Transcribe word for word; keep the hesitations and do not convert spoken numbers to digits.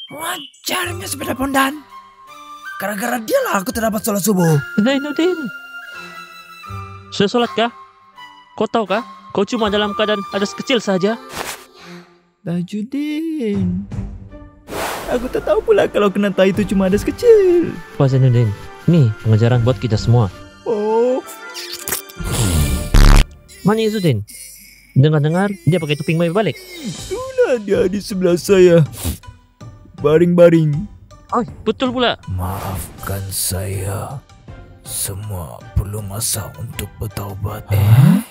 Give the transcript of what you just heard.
Wajarnya sepeda pondan. Gara-gara dia lah aku terdapat sholat subuh. Zainuddin, sudah sholat kah? Kau tahu kah? Kau cuma dalam keadaan hadas kecil saja. Tajudin, aku tak tahu pula kalau kena tai itu cuma hadas kecil. Pak Zainuddin, ini pengajaran buat kita semua. Oh, Mana Izzuddin? Dengar-dengar dia pakai topeng mai balik. itulah dia di sebelah saya. Baring-baring. Oh, betul pula. Maafkan saya. Semua perlu masa untuk bertaubat. Eh?